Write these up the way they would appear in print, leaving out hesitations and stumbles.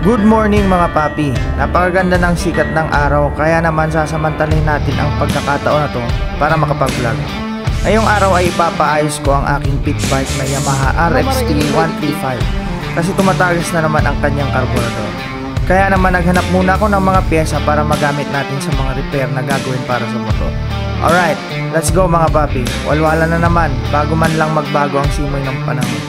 Good morning mga papi. Napakaganda ng sikat ng araw kaya naman sasamantalahin natin ang pagkakataon na to para makapag-vlog. Ngayong araw ay ipapaayos ko ang aking pit bike na Yamaha RXT 135 kasi tumatagas na naman ang kanyang carburetor. Kaya naman naghanap muna ako ng mga pyesa para magamit natin sa mga repair na gagawin para sa motor. Alright, let's go mga papi. Walwala na naman bago man lang magbago ang simoy ng panahon.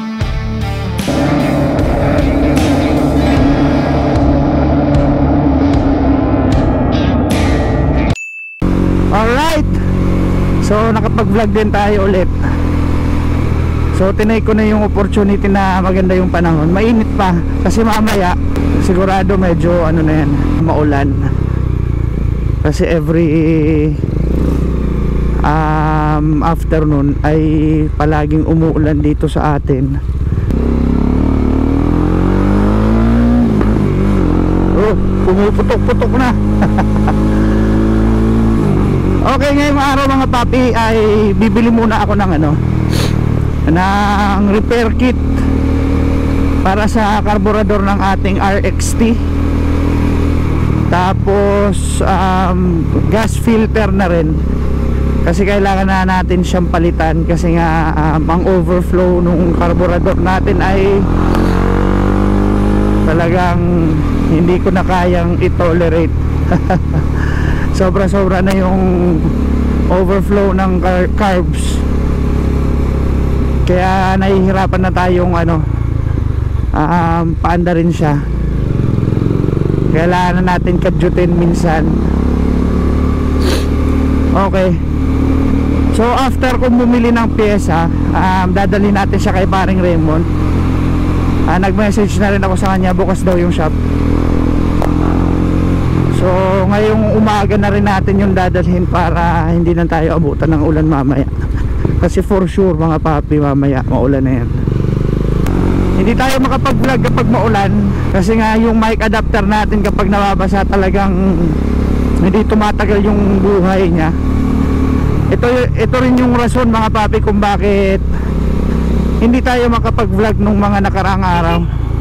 Alright, so nakapag-vlog din tayo ulit. So tinay ko na yung opportunity na maganda yung panahon. Mainit pa kasi mamaya sigurado medyo ano na yan, maulan. Kasi every afternoon ay palaging umuulan dito sa atin. Oh, pumuputok-putok na. Okay, ngayong araw mga papi ay bibili muna ako ng ng repair kit para sa carburetor ng ating RXT. Tapos gas filter na rin kasi kailangan na natin siyang palitan kasi nga ang overflow nung carburetor natin ay talagang hindi ko na kayang i-tolerate. Sobra-sobra na yung overflow ng carbs. Kaya nahihirapan na tayong paanda rin siya. Kailangan na natin kadyutin minsan. Okay. So after kung bumili ng pyesa, dadalhin natin siya kay paring Raymond. Nag-message na rin ako sa kanya, bukas daw yung shop. So ngayong umaga na rin natin yung dadalhin para hindi na tayo abutan ng ulan mamaya. Kasi for sure mga papi mamaya maulan na yan. Hindi tayo makapag-vlog kapag maulan kasi nga yung mic adapter natin kapag nababasa talagang hindi tumatagal yung buhay niya. Ito rin yung rason mga papi kung bakit hindi tayo makapag-vlog nung mga nakaraang araw.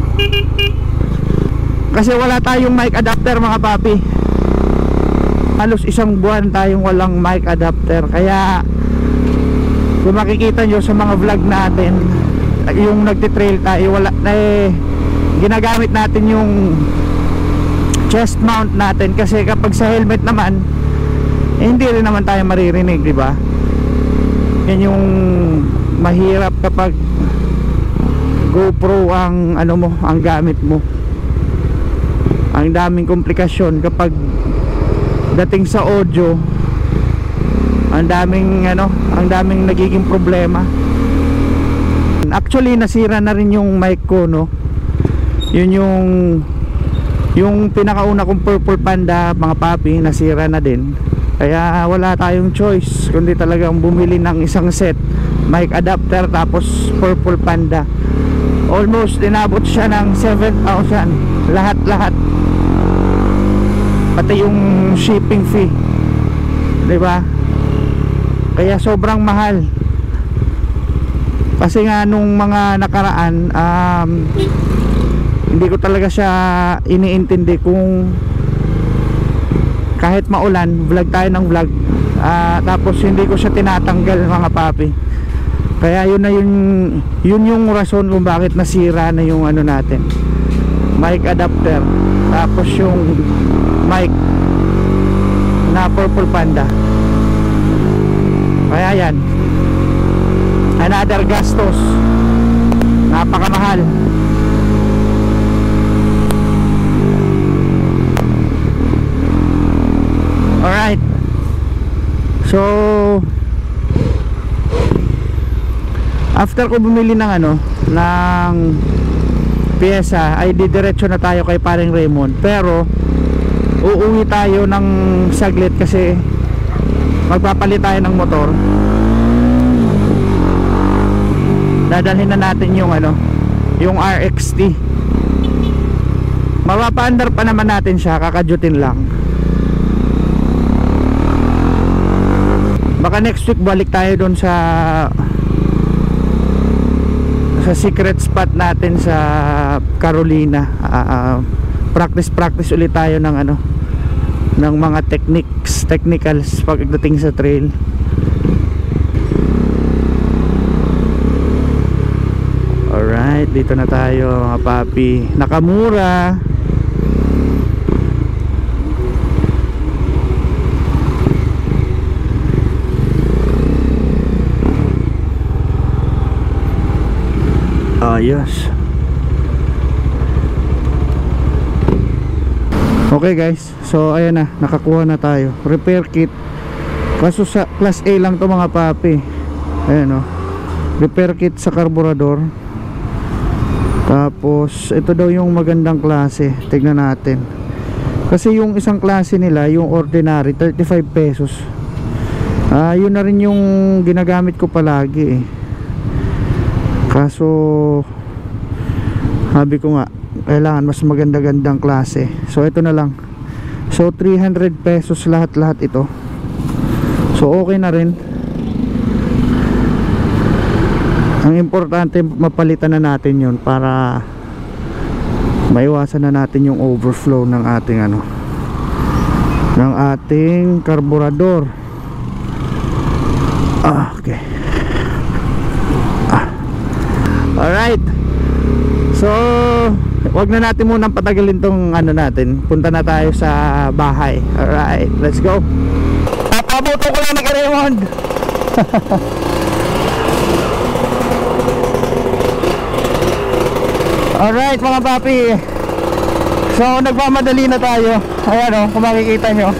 Kasi wala tayong mic adapter mga papi. Halos isang buwan tayong walang mic adapter. Kaya kung makikita nyo sa mga vlog natin, yung nagtitrail tayo, wala ginagamit natin yung chest mount natin. Kasi kapag sa helmet naman hindi rin naman tayo maririnig, di ba? Yan yung mahirap kapag GoPro ang ang gamit mo. Ang daming komplikasyon kapag dating sa audio. Ang daming nagiging problema. Actually nasira na rin yung mic ko, no. Yun yung pinakauna kong Purple Panda mga papi, nasira na din. Kaya wala tayong choice kundi talagang bumili ng isang set mic adapter tapos Purple Panda. Almost inabot siya ng 7,000 lahat pati yung shipping fee, di ba? Kaya sobrang mahal. Kasi nga nung mga nakaraan hindi ko talaga siya iniintindi kung kahit maulan vlog tayo ng vlog tapos hindi ko siya tinatanggal mga papi. Kaya yun yung rason kung bakit nasira na yung natin mic adapter tapos yung mic na Purple Panda. Kaya yan, another gastos, napakamahal. Alright, so after ko bumili ng ng pyesa ay didiretso na tayo kay paring Raymond. Pero uuwi tayo ng saglit kasi magpapalit tayo ng motor. Dadalhin na natin yung RXT. Mapapaandar pa naman natin siya, kakadyutin lang. Baka next week balik tayo doon sa sa secret spot natin sa Carolina. Practice ulit tayo ng ano, ng mga technicals pagdating sa trail. Alright, dito na tayo mga papi. Nakamura. Ayos. Okay guys, so ayan na, nakakuha na tayo. Repair kit. Kaso sa class A lang to mga papi. Ayan o, repair kit sa carburetor. Tapos ito daw yung magandang klase. Tignan natin. Kasi yung isang klase nila, yung ordinary, 35 pesos. Yun na rin yung ginagamit ko palagi eh. Kaso sabi ko nga, kailangan mas maganda-gandang klase. So ito na lang. So 300 pesos lahat-lahat ito. So okay na rin. Ang importante, mapalitan na natin yun para maiwasan na natin yung overflow ng ating ano, ng ating karburador. Okay. Alright. So wag na natin munang patagalin tong ano natin. Punta na tayo sa bahay. Alright, let's go. Papabuto ko lang ni Raymond. Alright mga papi. So nagmamadali na tayo. Ayan o, kung makikita nyo.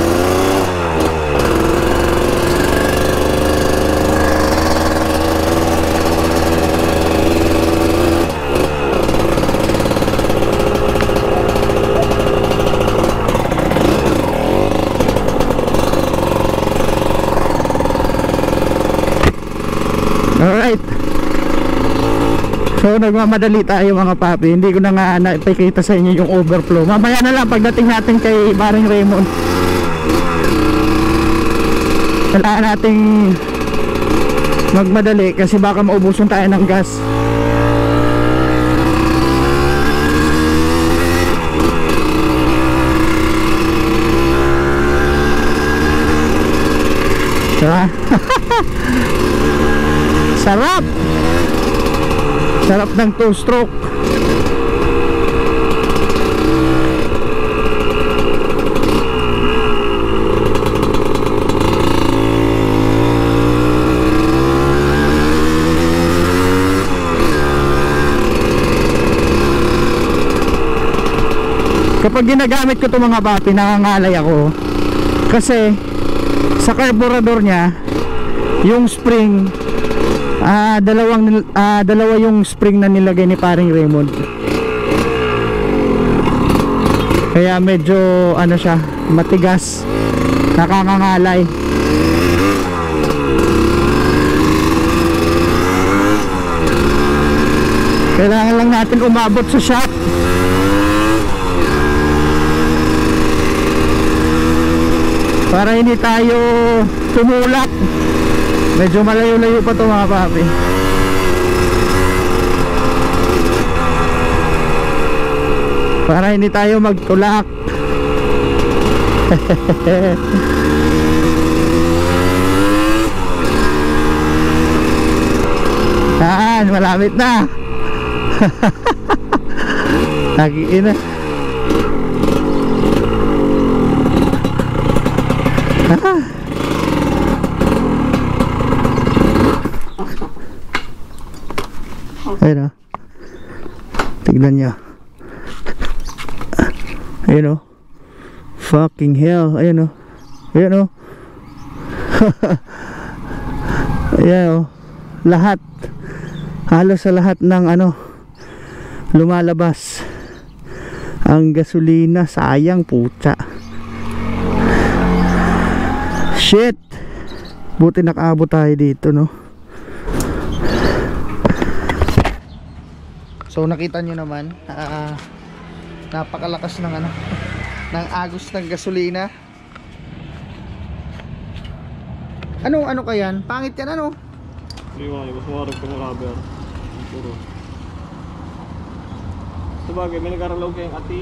Alright. So nagmamadali tayo mga papi. Hindi ko na nga naipakita sa inyo yung overflow. Mamaya na lang pagdating natin kay Baring Raymond. Kailangan nating magmadali kasi baka maubusan tayo ng gas. Sarap. Sarap. Sarap ng 2-stroke. Kapag ginagamit ko ito mga papi, nangangalay ako. Kasi sa carburetor niya, yung spring, dalawa yung spring na nilagay ni Paring Raymond. Kaya medyo ano siya, matigas, nakakangalay. Kailangan lang natin umabot sa shop para hindi tayo tumulak. Medyo malayo-layo pa to mga papi. Para hindi tayo magtulak. Yan, malapit na. Nagiin na. Ayun o, tignan nyo. Ayun o, fucking hell. Ayun o, ayun o. Ayan o, lahat, halos sa lahat ng ano lumalabas ang gasolina. Sayang puta. Shit. Buti nakaabot tayo dito no. So nakita nyo naman, napakalakas ng ano, ng agos ng gasolina. Ano kaya yan? Pangit yan ano? Hindi mo, mas mawarag ka ng rubber. Puro. Sabagay, may nagkaralaw kayong ati.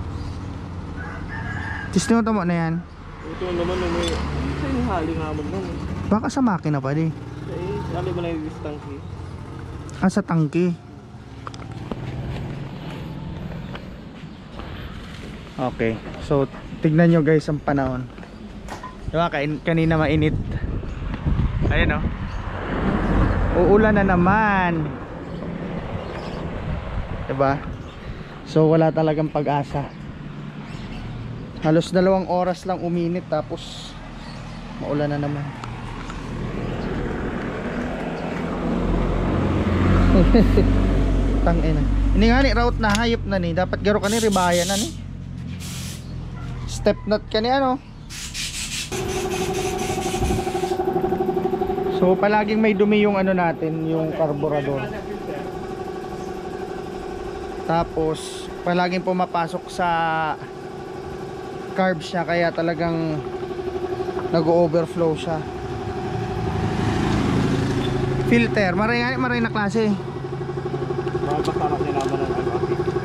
Tistingot mo na yan. Ito naman, may isa yung hali nga mo nun. Baka sa makina pa di. Sali ba na yung distansi? Sa tangke. Okay, so tignan nyo guys ang panahon. Diba, kanina mainit. Ayun o. Uulan na naman. Diba? So wala talagang pag-asa. Halos 2 oras lang uminit tapos maulan na naman. Tangina. Ini nga ni route na hayop na ni. Dapat garo ka ni ribayan na ni. Step nut ka ni ano. So palaging may dumi yung ano natin, yung carburetor. Tapos palaging pumapasok sa carbs niya kaya talagang nag-overflow siya. Filter, maray na klase. Makakasarap niya naman ng ano.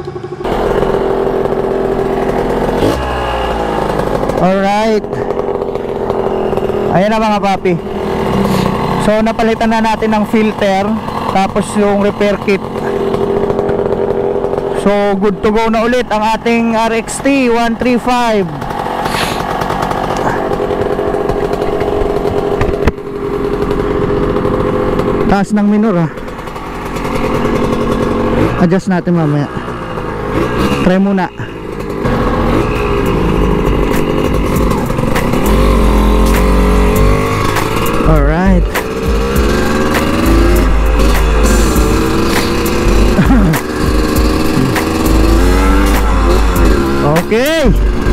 Alright. Ayan na mga papi. So napalitan na natin ng filter. Tapos yung repair kit. So good to go na ulit ang ating RXT 135. Taas ng minor ah. Adjust natin mamaya. Try muna. Alright. Okay.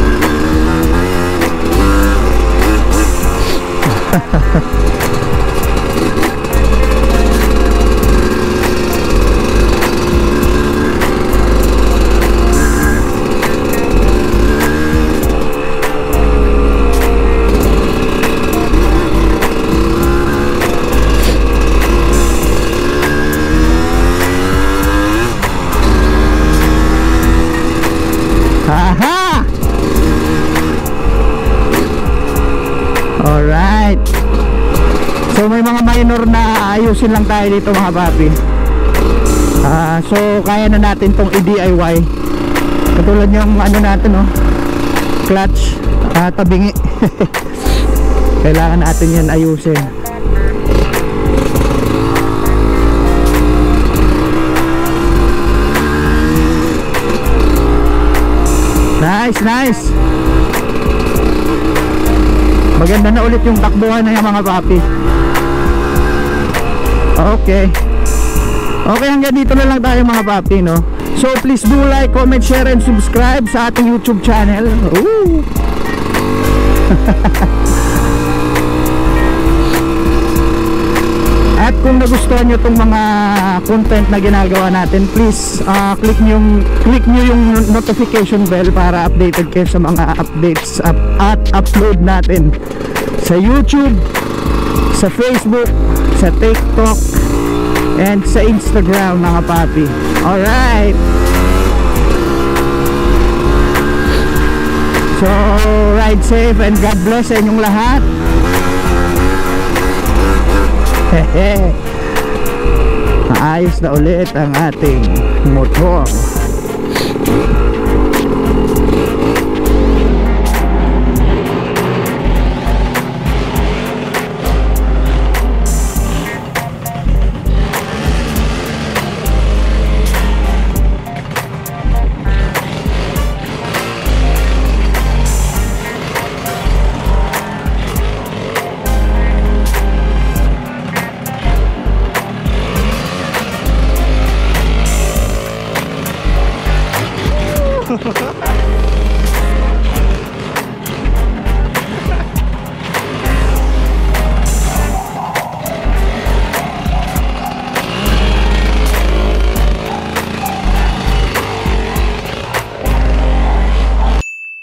Aha! Alright. So may mga minor na ayusin lang tayo dito mga papi. So kaya na natin tong i-DIY. Katulad yung ano natin no, clutch, tabingi. Kailangan natin yan ayusin. Nice, nice. Maganda na ulit yung takbuhan na yung mga papi. Okay. Okay, hanggang dito na lang tayo mga papi, no? So please do like, comment, share, and subscribe sa ating YouTube channel. Ooh. At kung nagustuhan nyo itong mga content na ginagawa natin, please click nyo yung notification bell para updated kayo sa mga updates at upload natin sa YouTube, sa Facebook, sa TikTok, and sa Instagram mga papi. Alright. So ride safe and God bless sa inyong lahat. Maayos na ulit ang ating motor.